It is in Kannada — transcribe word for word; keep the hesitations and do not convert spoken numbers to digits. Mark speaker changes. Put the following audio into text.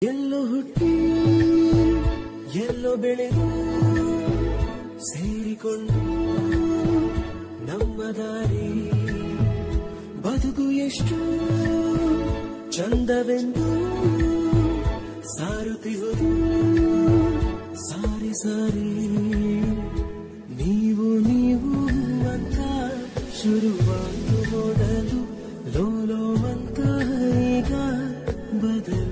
Speaker 1: ಎಲ್ಲೋ ಹುಟ್ಟಿ ಎಲ್ಲೋ ಬೆಳೆದು ಸೇರಿಕೊಂಡು ನಮ್ಮ ದಾರಿ ಬದುಕು ಎಷ್ಟು ಚಂದವೆಂದು ಸಾರುತ್ತಿರುವುದು ಸಾರಿ ಸಾರಿ ನೀವು ನೀವು ಅಂತ ಶುರುವಾದ ಮೊದಲು ಲೋಲೋ ಅಂತ ಈಗ ಬದಲು